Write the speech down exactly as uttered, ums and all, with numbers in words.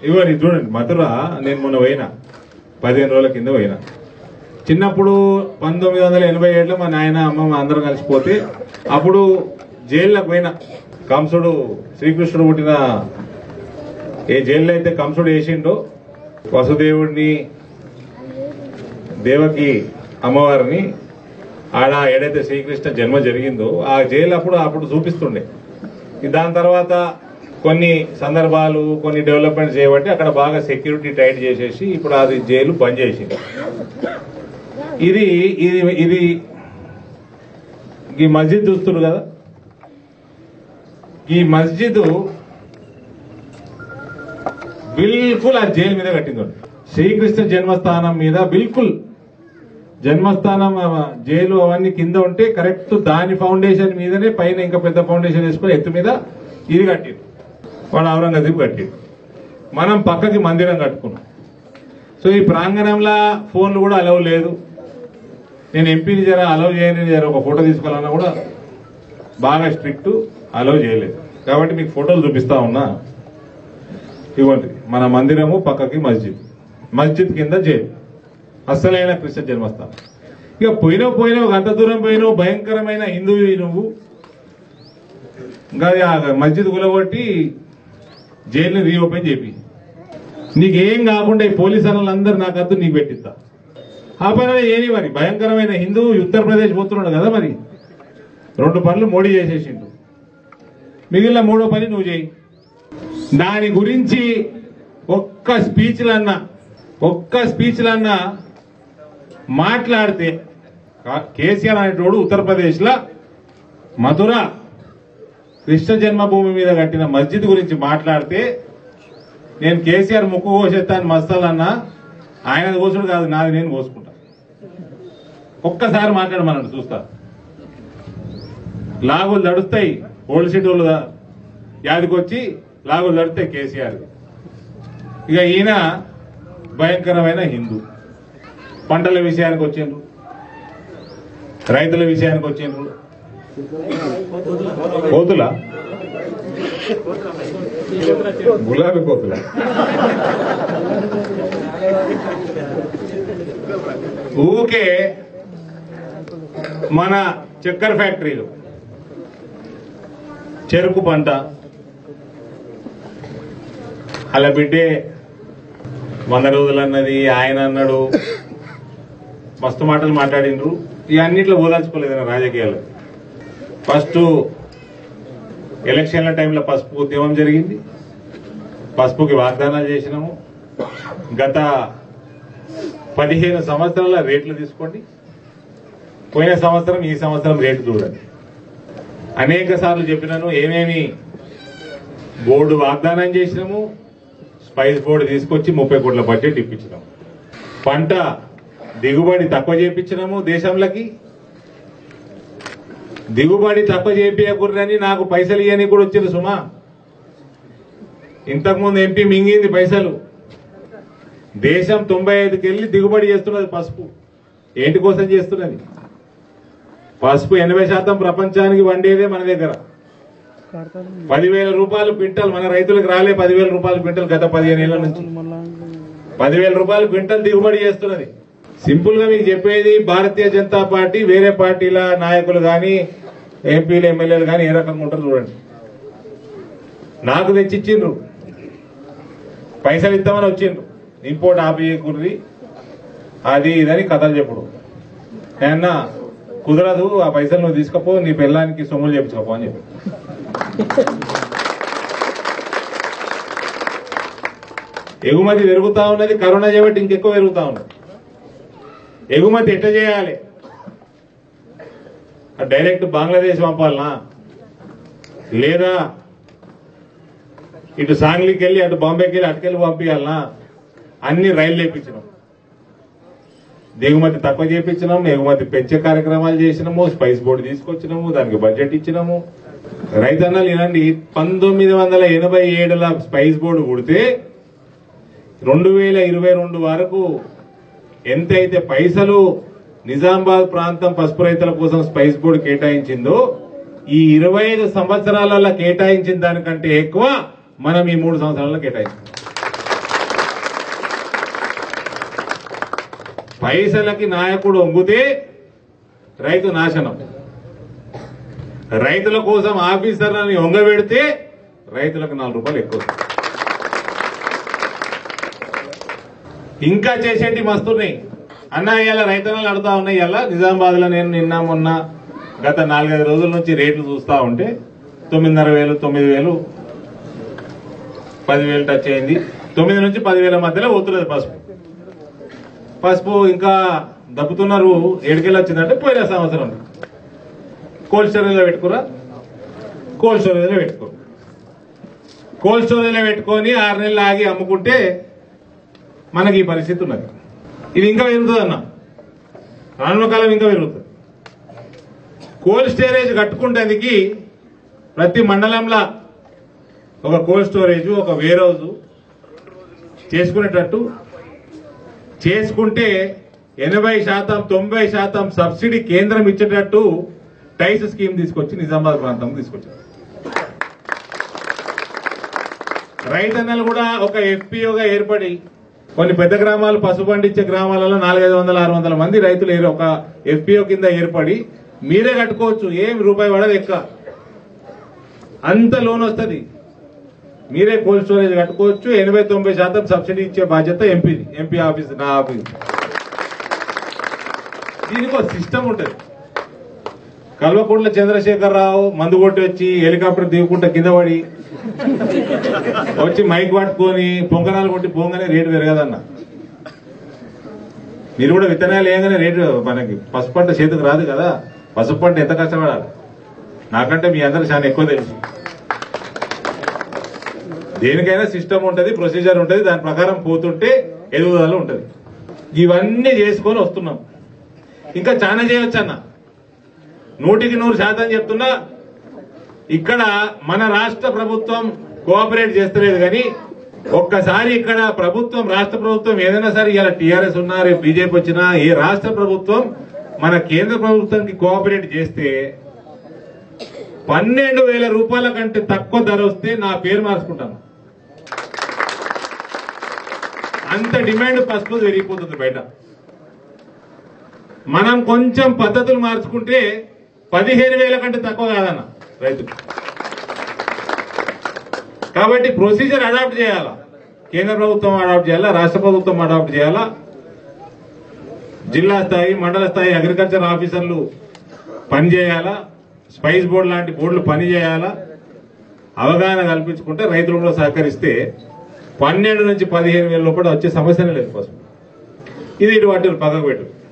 ఇవ్వని చూడండి మధుర నేను మొన్న పోయినా పదిహేను రోజుల కింద పోయినా. చిన్నప్పుడు పంతొమ్మిది వందల ఎనభై ఏడులో మా నాయన అమ్మ అందరం కలిసిపోతే అప్పుడు జైల్లోకి పోయినా. కంసుడు శ్రీకృష్ణుడు పుట్టిన ఏ జైల్లో అయితే కంసుడు వేసిండో వసుదేవుడిని దేవకి అమ్మవారిని ఆడ ఏడైతే శ్రీకృష్ణ జన్మ జరిగిందో ఆ జైలు అప్పుడు అప్పుడు చూపిస్తుండే. దాని తర్వాత కొన్ని సందర్భాలు కొన్ని డెవలప్మెంట్స్ చేయబట్టి అక్కడ బాగా సెక్యూరిటీ టైట్ చేసేసి ఇప్పుడు అది జైలు బంద్ చేసింది. ఇది ఇది ఇది ఈ మస్జిద్ చూస్తున్నారు కదా, ఈ మస్జిద్ బిల్కుల్ ఆ జైలు మీద కట్టింది. శ్రీకృష్ణ జన్మస్థానం మీద బిల్కుల్ జన్మస్థానం జైలు అవన్నీ కింద ఉంటే కరెక్ట్ దాని ఫౌండేషన్ మీదనే పైన ఇంకా పెద్ద ఫౌండేషన్ వేసుకుని ఎత్తు మీద ఇది కట్టింది. వాడు ఔరంగజేబు కట్టింది. మనం పక్కకి మందిరం కట్టుకున్నాం. సో ఈ ప్రాంగణంలో ఫోన్లు కూడా అలవ్ లేదు. నేను ఎంపీని జర అలవ్ చేయని జర ఒక ఫోటో తీసుకోవాలన్నా కూడా బాగా స్ట్రిక్ట్, అలవ్ చేయలేదు. కాబట్టి మీకు ఫోటోలు చూపిస్తా ఉన్నా. ఇవ్వండి మన మందిరము పక్కకి మస్జిద్, మస్జిద్ కింద జైలు, అస్సలైన కృష్ణ జన్మస్థానం. ఇక పోయినావు పోయినావు అంత దూరం పోయినావు, భయంకరమైన హిందువు నువ్వు. ఇంకా మస్జిద్ కూలగొట్టి జైలుని రీఓపెన్ చేపి నీకేం కాకుండా ఈ పోలీసు వాళ్ళందరూ నాకు అద్దు నీకు పెట్టిస్తా. ఆ పని ఏని మరి భయంకరమైన హిందువు ఉత్తరప్రదేశ్ పోతున్నాడు కదా, మరి రెండు పనులు మోడీ చేసేసిండు, మిగిలిన మూడో పని నువ్వు చేయి. దాని గురించి ఒక్క స్పీచ్లన్నా ఒక్క స్పీచ్లన్నా మాట్లాడితే కేసీఆర్ అనేటోడు ఉత్తరప్రదేశ్ లో మధుర కృష్ణ జన్మభూమి మీద కట్టిన మస్జిద్ గురించి మాట్లాడితే నేను కేసీఆర్ ముక్కు కోసేస్తాను మస్తాలన్నా, ఆయన కోసుడు కాదు నాది నేను కోసుకుంటా. ఒక్కసారి మాట్లాడమన్నాడు చూస్తా. లాగులు దడుస్తాయి ఓల్డ్ సిటీ వాళ్ళు యాదికొచ్చి లాగులు దడుస్తాయి కేసీఆర్. ఇక ఈయన భయంకరమైన హిందూ. పంటల విషయానికి వచ్చిండ్రు, రైతుల విషయానికి వచ్చిండ్రు. కోతుల గులాబీ కోతుల ఊకే మన చక్కెర ఫ్యాక్టరీలు, చెరుకు పంట, అలా బిడ్డే వంద రోజులు అన్నది ఆయన అన్నాడు, మస్తు మాటలు మాట్లాడిండ్రు. ఇవన్నిట్లో ఓదాల్చుకోలేదు రాజకీయాలు. ఫస్ట్ ఎలక్షన్ల టైంలో పసుపు ఉద్యమం జరిగింది, పసుపుకి వాగ్దానాలు చేసినాము. గత పదిహేను సంవత్సరాల రేట్లు తీసుకోండి, పోయిన సంవత్సరం ఈ సంవత్సరం రేటు చూడండి. అనేక సార్లు చెప్పినాను ఏమేమి బోర్డు వాగ్దానం చేసినాము. స్పైస్ బోర్డు తీసుకొచ్చి ముప్పై కోట్ల బడ్జెట్ ఇప్పించినాము. పంట దిగుబడి తక్కువ చేయించినాము. దేశంలోకి దిగుబడి తక్కువ చేయించకూడదని నాకు పైసలు ఇవ్వని కూడా వచ్చింది సుమా. ఇంతకుముందు ఎంపీ మింగింది పైసలు. దేశం తొంభై ఐదుకి వెళ్ళి దిగుబడి చేస్తున్నది పసుపు. ఏంటి కోసం చేస్తున్నది? పసుపు ఎనభై శాతం ప్రపంచానికి వండేదే మన దగ్గర. పదివేల రూపాయలు క్వింటల్ మన రైతులకు రాలే. పదివేల రూపాయలు క్వింటల్ గత పదిహేను ఏళ్ల నుంచి పదివేల రూపాయలు క్వింటల్ దిగుబడి చేస్తున్నది. సింపుల్ గా మీకు చెప్పేది, భారతీయ జనతా పార్టీ వేరే పార్టీల నాయకులు గాని ఎంపీలు ఎమ్మెల్యేలు గాని ఏ రకంగా ఉంటారు చూడండి. నాకు తెచ్చిచ్చిండ్రు, పైసలు ఇస్తామని వచ్చిండ్రు, ఇంపోర్ట్ ఆపేయకూడదు అది ఇదని కథలు చెప్పుడు. ఏమన్నా కుదరదు, ఆ పైసలు నువ్వు తీసుకపో, నీ పిల్లానికి సొమ్ములు చేపించుకోపో అని చెప్పి. ఎగుమతి పెరుగుతా ఉన్నది, కరోనా చేయబట్టి ఇంకెక్కువ పెరుగుతా ఉన్నది. ఎగుమతి ఎట్లా చేయాలి? డైరెక్ట్ బంగ్లాదేశ్ పంపాలనా, లేదా ఇటు సాంగ్లీకి వెళ్ళి అటు బాంబేకి వెళ్ళి అటుకెళ్ళి పంపించాలనా? అన్ని రైళ్లు వేయించినాం, దిగుమతి తక్కువ చేయించినాము, ఎగుమతి పెంచే కార్యక్రమాలు చేసినాము, స్పైస్ బోర్డు తీసుకొచ్చినాము, దానికి బడ్జెట్ ఇచ్చినాము. రైతన్నలు వినండి, పంతొమ్మిది వందల ఎనభై ఏడుల స్పైస్ బోర్డు కుడితే రెండు వేల ఇరవై రెండు వరకు ఎంతైతే పైసలు నిజామాబాద్ ప్రాంతం పసుపు రైతుల కోసం స్పైస్ బోర్డు కేటాయించిందో ఈ ఇరవై ఐదు సంవత్సరాలలో కేటాయించిన దానికంటే ఎక్కువ మనం ఈ మూడు సంవత్సరాల్లో కేటాయించాం. పైసలకి నాయకుడు ఒంగితే రైతు నాశనం. రైతుల కోసం ఆఫీసర్లని ఒంగబెడితే రైతులకు నాలుగు రూపాయలు ఎక్కువ. ఇంకా చేసేటి మస్తున్నాయి అన్న. ఇవాళ రైతన్నలు అడుగుతా ఉన్నాయి. ఇవాళ నిజామాబాద్ లో నేను నిన్న మొన్న గత నాలుగైదు రోజుల నుంచి రేట్లు చూస్తా ఉంటే తొమ్మిదిన్నర వేలు తొమ్మిది వేలు పదివేలు టచ్ అయింది. తొమ్మిది నుంచి పదివేల మధ్యలో పోతున్నది పసుపు. పసుపు ఇంకా దప్పుతున్నారు. ఏడుకెళ్ళి వచ్చిందంటే పోయిన సంవత్సరం కోల్డ్ స్టోరేజ్ లో పెట్టుకురా, కోల్డ్ స్టోరేజ్ లో పెట్టుకో, కోల్డ్ స్టోరేజ్ లో పెట్టుకొని ఆరు నెలలు ఆగి అమ్ముకుంటే మనకి ఈ పరిస్థితి ఉన్నది. ఇది ఇంకా పెరుగుతుంది అన్న, రానున్న కాలం ఇంకా పెరుగుతుంది. కోల్డ్ స్టోరేజ్ కట్టుకుంటేందుకు ప్రతి మండలంలో ఒక కోల్డ్ స్టోరేజ్, ఒక వేర్ హౌస్ చేసుకునేటట్టు చేసుకుంటే ఎనభై శాతం తొంభై శాతం సబ్సిడీ కేంద్రం ఇచ్చేటట్టు టైస్ స్కీమ్ తీసుకొచ్చి నిజామాబాద్ ప్రాంతం తీసుకొచ్చారు. రైతన్నలు కూడా ఒక ఎఫ్పిఓగా ఏర్పడి కొన్ని పెద్ద గ్రామాలు పసుపు పండించే గ్రామాలలో నాలుగైదు వందల ఆరు వందల మంది రైతులు ఒక ఎఫ్పిఓ కింద ఏర్పడి మీరే కట్టుకోవచ్చు. ఏం రూపాయి పడదు, ఎక్క అంత లోన్ వస్తుంది. మీరే కోల్డ్ స్టోరేజ్ కట్టుకోవచ్చు. ఎనభై తొంభై శాతం సబ్సిడీ ఇచ్చే బాధ్యత ఎంపీ ఎంపీ ఆఫీస్, నా ఆఫీస్. దీనికి ఒక సిస్టమ్ ఉంటుంది. కల్వకుంట్ల చంద్రశేఖరరావు మందు కొట్టి వచ్చి హెలికాప్టర్ దిగుకుంటా కింద పడి వచ్చి మైక్ పట్టుకొని పొంగనాలు కొట్టి పొంగనే రేటు పెరగదన్న. మీరు కూడా విత్తనాలు వేయగానే రేటు మనకి పసుపు పంట చేతికి రాదు కదా. పసుపు పంట ఎంత కష్టపడాలి, నాకంటే మీ అందరూ చాలా ఎక్కువ తెలుసు. దేనికైనా సిస్టమ్ ఉంటుంది, ప్రొసీజర్ ఉంటుంది. దాని ప్రకారం పోతుంటే ఎదుగుదల ఉంటుంది. ఇవన్నీ చేసుకొని వస్తున్నాం. ఇంకా చాలా చేయొచ్చు అన్న. నూటికి నూరు శాతం చెప్తున్నా, ఇక్కడ మన రాష్ట్ర ప్రభుత్వం కోఆపరేట్ చేస్తలేదు. కానీ ఒక్కసారి ఇక్కడ ప్రభుత్వం, రాష్ట్ర ప్రభుత్వం ఏదైనా సరే, ఇలా టీఆర్ఎస్ ఉన్నా, రేపు బీజేపీ వచ్చినా, ఏ రాష్ట్ర ప్రభుత్వం మన కేంద్ర ప్రభుత్వానికి కోఆపరేట్ చేస్తే పన్నెండు వేల రూపాయల కంటే తక్కువ ధర వస్తే నా పేరు మార్చుకుంటాను. అంత డిమాండ్ పసుపు పెరిగిపోతుంది బయట. మనం కొంచెం పద్ధతులు మార్చుకుంటే పదిహేను వేల కంటే తక్కువ కాదన్న రైతుకు. కాబట్టి ప్రొసీజర్ అడాప్ట్ చేయాలా, కేంద్ర ప్రభుత్వం అడాప్ట్ చేయాలా, రాష్ట్ర ప్రభుత్వం అడాప్ట్ చేయాలా. జిల్లా స్థాయి, మండల స్థాయి అగ్రికల్చర్ ఆఫీసర్లు పనిచేయాలా, స్పైస్ బోర్డు లాంటి బోర్డులు పనిచేయాలా. అవగాహన కల్పించుకుంటే రైతులు కూడా సహకరిస్తే పన్నెండు నుంచి పదిహేను వేల లోపల వచ్చే సమస్యనే లేదు పసుపు. ఇది ఇటు వాటి పక్కకు పెట్టు.